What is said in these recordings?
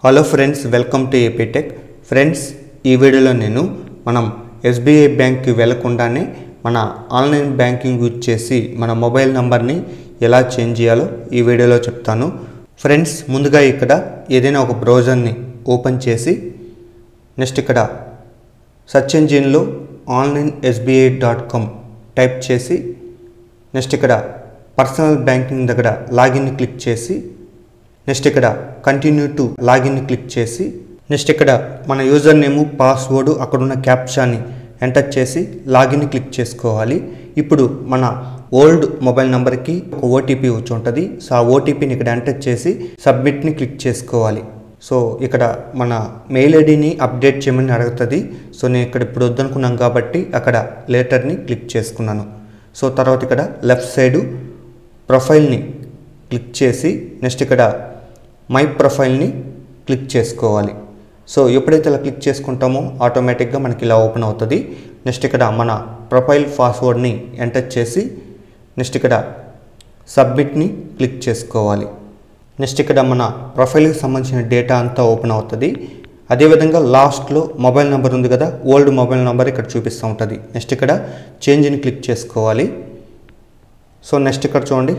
Hello friends, welcome to APTECh. Friends, ఈ వీడియోలో నేను మనం SBI బ్యాంక్కి వెళ్ళకుండానే మన ఆన్లైన్ బ్యాంకింగ్ యూజ్ చేసి మన మొబైల్ నంబర్ని ఎలా చేంజ్ చేయాలో ఈ వీడియోలో చెప్తాను. ఫ్రెండ్స్, ముందుగా ఇక్కడ ఏదైనా ఒక బ్రౌజర్ని ఓపెన్ చేసి నెక్స్ట్ ఇక్కడ సెర్చ్ ఇంజిన్లో onlinesbi.com టైప్ చేసి నెక్స్ట్ ఇక్కడ పర్సనల్ బ్యాంకింగ్ దగ్గర లాగిన్ క్లిక్ చేసి నెక్స్ట్ ఇక్కడ కంటిన్యూ టు లాగిన్ క్లిక్ చేసి నెక్స్ట్ ఇక్కడ మన యూజర్ నేమ్, పాస్వర్డ్, అక్కడున్న క్యాప్చాని ఎంటర్ చేసి లాగిన్ క్లిక్ చేసుకోవాలి. ఇప్పుడు మన ఓల్డ్ మొబైల్ నెంబర్కి ఒక ఓటీపీ వచ్చి ఉంటుంది. సో ఆ ఓటీపీని ఇక్కడ ఎంటర్ చేసి సబ్మిట్ని క్లిక్ చేసుకోవాలి. సో ఇక్కడ మన మెయిల్ ఐడిని అప్డేట్ చేయమని అడుగుతుంది. సో నేను ఇక్కడ ఇప్పుడు వద్దనుకున్నాను కాబట్టి అక్కడ లేటర్ని క్లిక్ చేసుకున్నాను. సో తర్వాత ఇక్కడ లెఫ్ట్ సైడు ప్రొఫైల్ని క్లిక్ చేసి నెక్స్ట్ ఇక్కడ మై ప్రొఫైల్ని క్లిక్ చేసుకోవాలి. సో ఎప్పుడైతే ఇలా క్లిక్ చేసుకుంటామో ఆటోమేటిక్గా మనకి ఇలా ఓపెన్ అవుతుంది. నెక్స్ట్ ఇక్కడ మన ప్రొఫైల్ పాస్వర్డ్ని ఎంటర్ చేసి నెక్స్ట్ ఇక్కడ సబ్మిట్ని క్లిక్ చేసుకోవాలి. నెక్స్ట్ ఇక్కడ మన ప్రొఫైల్కి సంబంధించిన డేటా అంతా ఓపెన్ అవుతుంది. అదేవిధంగా లాస్ట్లో మొబైల్ నెంబర్ ఉంది కదా, ఓల్డ్ మొబైల్ నెంబర్ ఇక్కడ చూపిస్తూ ఉంటుంది. నెక్స్ట్ ఇక్కడ చేంజ్ని క్లిక్ చేసుకోవాలి. సో నెక్స్ట్ ఇక్కడ చూడండి,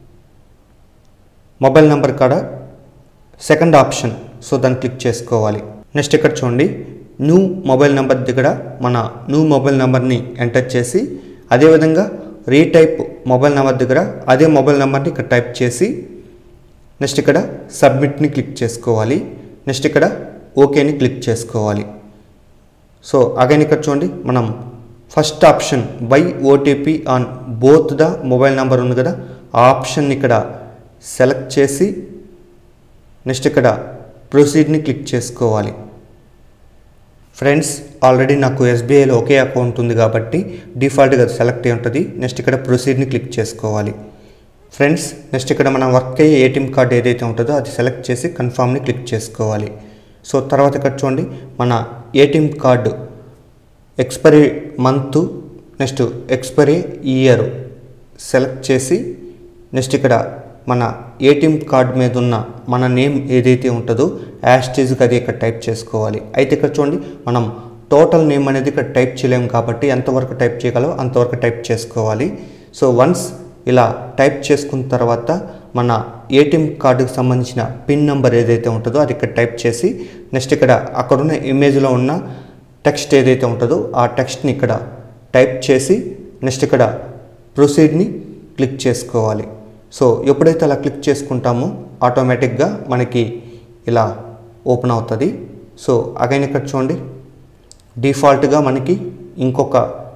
మొబైల్ నెంబర్ కాడ సెకండ్ ఆప్షన్, సో దాన్ని క్లిక్ చేసుకోవాలి. నెక్స్ట్ ఇక్కడ చూడండి, న్యూ మొబైల్ నెంబర్ దగ్గర మన న్యూ మొబైల్ నెంబర్ని ఎంటర్ చేసి అదేవిధంగా రీటైప్ మొబైల్ నెంబర్ దగ్గర అదే మొబైల్ నెంబర్ని ఇక్కడ టైప్ చేసి నెక్స్ట్ ఇక్కడ సబ్మిట్ని క్లిక్ చేసుకోవాలి. నెక్స్ట్ ఇక్కడ ఓకేని క్లిక్ చేసుకోవాలి. సో అగైన్ ఇక్కడ చూడండి, మనం first option by OTP on both the mobile number ఉంది కదా, ఆ ఆప్షన్ ఇక్కడ సెలెక్ట్ చేసి నెక్స్ట్ ఇక్కడ ప్రొసీడ్ని క్లిక్ చేసుకోవాలి. ఫ్రెండ్స్, ఆల్రెడీ నాకు SBIలో ఒకే అకౌంట్ ఉంది కాబట్టి డిఫాల్ట్గా సెలెక్ట్ అయి ఉంటుంది. నెక్స్ట్ ఇక్కడ ప్రొసీడ్ని క్లిక్ చేసుకోవాలి. ఫ్రెండ్స్, నెక్స్ట్ ఇక్కడ మనం వర్క్ అయ్యే ATM కార్డ్ ఏదైతే ఉంటుందో అది సెలెక్ట్ చేసి కన్ఫర్మ్ని క్లిక్ చేసుకోవాలి. సో తర్వాత ఇక్కడ చూడండి, మన ATM card expiry month next expiry year select చేసి నెక్స్ట్ ఇక్కడ మన ATM కార్డ్ మీద ఉన్న మన నేమ్ ఏదైతే ఉంటుందో యాస్టీజ్గా అది ఇక్కడ టైప్ చేసుకోవాలి. అయితే ఇక్కడ చూడండి, మనం టోటల్ నేమ్ అనేది ఇక్కడ టైప్ చేయలేము కాబట్టి ఎంతవరకు టైప్ చేయగలమో అంతవరకు టైప్ చేసుకోవాలి. సో వన్స్ ఇలా టైప్ చేసుకున్న తర్వాత మన ATM కార్డుకి సంబంధించిన పిన్ నెంబర్ ఏదైతే ఉంటుందో అది ఇక్కడ టైప్ చేసి నెక్స్ట్ ఇక్కడ అక్కడున్న ఇమేజ్లో ఉన్న టెక్స్ట్ ఏదైతే ఉంటుందో ఆ టెక్స్ట్ని ఇక్కడ టైప్ చేసి నెక్స్ట్ ఇక్కడ ప్రొసీడ్ని క్లిక్ చేసుకోవాలి. సో ఎప్పుడైతే అలా క్లిక్ చేసుకుంటామో ఆటోమేటిక్గా మనకి ఇలా ఓపెన్ అవుతుంది. సో అగైన్ ఇక్కడ చూడండి, డిఫాల్ట్గా మనకి ఇంకొక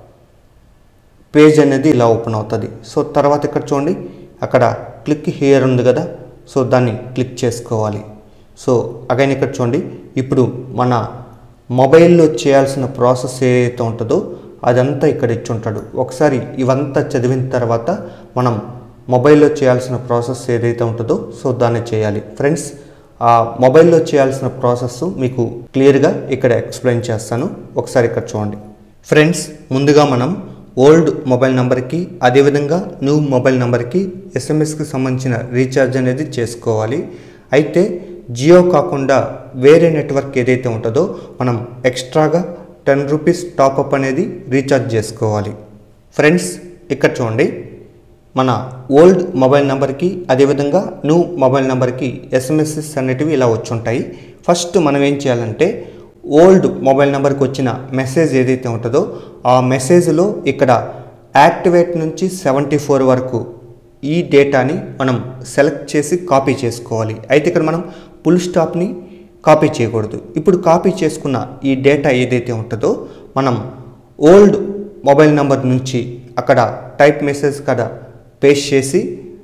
పేజ్ అనేది ఇలా ఓపెన్ అవుతుంది. సో తర్వాత ఇక్కడ చూడండి, అక్కడ క్లిక్ హియర్ ఉంది కదా, సో దాన్ని క్లిక్ చేసుకోవాలి. సో అగైన్ ఇక్కడ చూడండి, ఇప్పుడు మన మొబైల్లో చేయాల్సిన ప్రాసెస్ ఏదైతే ఉంటుందో అదంతా ఇక్కడ ఇచ్చి ఉంటాడు. ఒకసారి ఇవంతా చదివిన తర్వాత మనం మొబైల్లో చేయాల్సిన ప్రాసెస్ ఏదైతే ఉంటుందో సో దాన్ని చేయాలి. ఫ్రెండ్స్, ఆ మొబైల్లో చేయాల్సిన ప్రాసెస్ మీకు క్లియర్గా ఇక్కడ ఎక్స్ప్లెయిన్ చేస్తాను. ఒకసారి ఇక్కడ చూడండి. ఫ్రెండ్స్, ముందుగా మనం ఓల్డ్ మొబైల్ నెంబర్కి అదేవిధంగా న్యూ మొబైల్ నెంబర్కి SMS సంబంధించిన రీఛార్జ్ అనేది చేసుకోవాలి. అయితే జియో కాకుండా వేరే నెట్వర్క్ ఏదైతే ఉంటుందో మనం ఎక్స్ట్రాగా 10 రూపీస్ టాప్అప్ అనేది రీఛార్జ్ చేసుకోవాలి. ఫ్రెండ్స్, ఇక్కడ చూడండి, మన ఓల్డ్ మొబైల్ నెంబర్కి అదేవిధంగా న్యూ మొబైల్ నెంబర్కి SMS అనేటివి ఇలా వచ్చి ఉంటాయి. ఫస్ట్ మనం ఏం చేయాలంటే ఓల్డ్ మొబైల్ నెంబర్కి వచ్చిన మెసేజ్ ఏదైతే ఉంటుందో ఆ మెసేజ్లో ఇక్కడ యాక్టివేట్ నుంచి 74 వరకు ఈ డేటాని మనం సెలెక్ట్ చేసి కాపీ చేసుకోవాలి. అయితే ఇక్కడ మనం ఫుల్ స్టాప్ని కాపీ చేయకూడదు. ఇప్పుడు కాపీ చేసుకున్న ఈ డేటా ఏదైతే ఉంటుందో మనం ఓల్డ్ మొబైల్ నెంబర్ నుంచి అక్కడ టైప్ మెసేజ్ కదా పేస్ట్ చేసి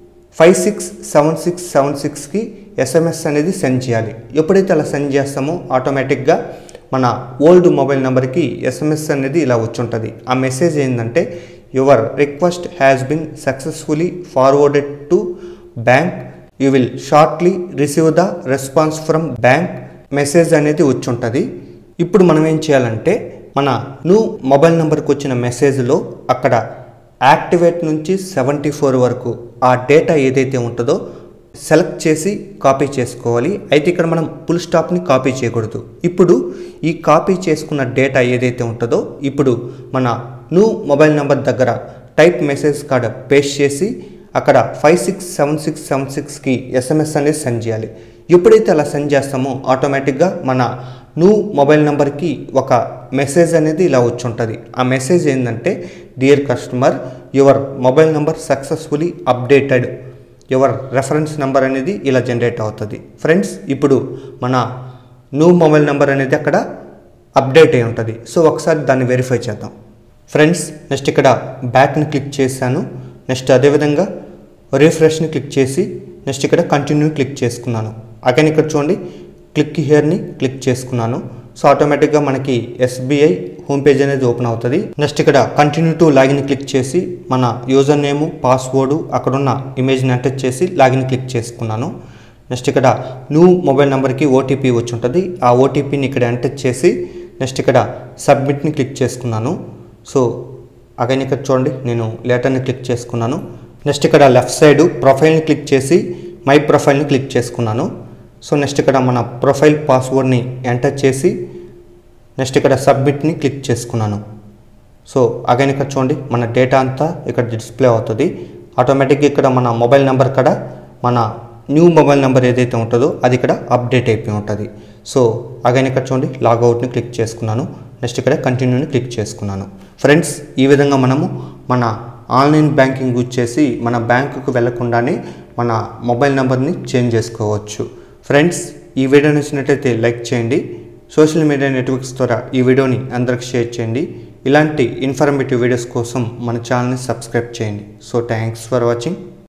567676కి SMS అనేది సెండ్ చేయాలి. ఎప్పుడైతే అలా సెండ్ చేస్తామో ఆటోమేటిక్గా మన ఓల్డ్ మొబైల్ నెంబర్కి SMS అనేది ఇలా వచ్చి ఉంటుంది. ఆ మెసేజ్ ఏంటంటే your request has been successfully forwarded to bank, you will shortly receive the response from bank message అనేది వచ్చి ఉంటుంది. ఇప్పుడు మనం ఏం చేయాలంటే మన న్యూ మొబైల్ నెంబర్కి వచ్చిన మెసేజ్లో అక్కడ యాక్టివేట్ నుంచి 74 వరకు ఆ డేటా ఏదైతే ఉంటుందో సెలెక్ట్ చేసి కాపీ చేసుకోవాలి. అయితే ఇక్కడ మనం ఫుల్ స్టాప్ని కాపీ చేయకూడదు. ఇప్పుడు ఈ కాపీ చేసుకున్న డేటా ఏదైతే ఉంటుందో ఇప్పుడు మన న్యూ మొబైల్ నెంబర్ దగ్గర టైప్ మెసేజ్ కాడ పేస్ట్ చేసి అక్కడ 567676కి SMS అనేది సెండ్ చేయాలి. ఎప్పుడైతే అలా సెండ్ చేస్తామో ఆటోమేటిక్గా మన న్యూ మొబైల్ నెంబర్కి ఒక మెసేజ్ అనేది ఇలా వచ్చి ఉంటుంది. ఆ మెసేజ్ ఏంటంటే, dear customer, your mobile number successfully updated, your reference number అనేది ఇలా జనరేట్ అవుతుంది. ఫ్రెండ్స్, ఇప్పుడు మన న్యూ మొబైల్ నెంబర్ అనేది అక్కడ అప్డేట్ అయి ఉంటుంది. సో ఒకసారి దాన్ని వెరిఫై చేద్దాం. ఫ్రెండ్స్, నెక్స్ట్ ఇక్కడ బ్యాక్ని క్లిక్ చేశాను. నెక్స్ట్ అదేవిధంగా రిఫ్రెష్ని క్లిక్ చేసి నెక్స్ట్ ఇక్కడ కంటిన్యూ క్లిక్ చేసుకున్నాను. అగైన్ ఇక్కడ చూడండి, క్లిక్ హియర్ని క్లిక్ చేసుకున్నాను. సో ఆటోమేటిక్గా మనకి SBI హోమ్ పేజ్ అనేది ఓపెన్ అవుతుంది. నెక్స్ట్ ఇక్కడ కంటిన్యూ టు లాగిన్ క్లిక్ చేసి మన యూజర్ నేము, పాస్వర్డ్, అక్కడున్న ఇమేజ్ని ఎంటర్ చేసి లాగిన్ క్లిక్ చేసుకున్నాను. నెక్స్ట్ ఇక్కడ న్యూ మొబైల్ నెంబర్కి OTP వచ్చి ఉంటుంది. ఆ OTPని ఇక్కడ ఎంటర్ చేసి నెక్స్ట్ ఇక్కడ సబ్మిట్ని క్లిక్ చేసుకున్నాను. సో అగైన్ ఇక్కడ చూడండి, నేను లేటర్ని క్లిక్ చేసుకున్నాను. నెక్స్ట్ ఇక్కడ లెఫ్ట్ సైడ్ ప్రొఫైల్ని క్లిక్ చేసి మై ప్రొఫైల్ని క్లిక్ చేసుకున్నాను. సో నెక్స్ట్ ఇక్కడ మన ప్రొఫైల్ పాస్వర్డ్ని ఎంటర్ చేసి నెక్స్ట్ ఇక్కడ సబ్మిట్ని క్లిక్ చేసుకున్నాను. సో అగైన్ ఇక్కడ చూడండి, మన డేటా అంతా ఇక్కడ డిస్ప్లే అవుతుంది. ఆటోమేటిక్గా ఇక్కడ మన మొబైల్ నెంబర్ కాడ మన న్యూ మొబైల్ నెంబర్ ఏదైతే ఉంటుందో అది ఇక్కడ అప్డేట్ అయిపోయి ఉంటుంది. సో అగైన్ ఇక్కడ చూడండి, లాగౌట్ని క్లిక్ చేసుకున్నాను. నెక్స్ట్ ఇక్కడ కంటిన్యూని క్లిక్ చేసుకున్నాను. ఫ్రెండ్స్, ఈ విధంగా మనము మన ఆన్లైన్ బ్యాంకింగ్ యూజ్ చేసి మన బ్యాంకుకు వెళ్లకుండానే మన మొబైల్ నెంబర్ని చేంజ్ చేసుకోవచ్చు. ఫ్రెండ్స్, ఈ వీడియో నచ్చినట్లయితే లైక్ చేయండి. సోషల్ మీడియా నెట్వర్క్స్ ద్వారా ఈ వీడియోని అందరికి షేర్ చేయండి. ఇలాంటి ఇన్ఫర్మేటివ్ వీడియోస్ కోసం మన ఛానల్ని సబ్స్క్రైబ్ చేయండి. So thanks for watching.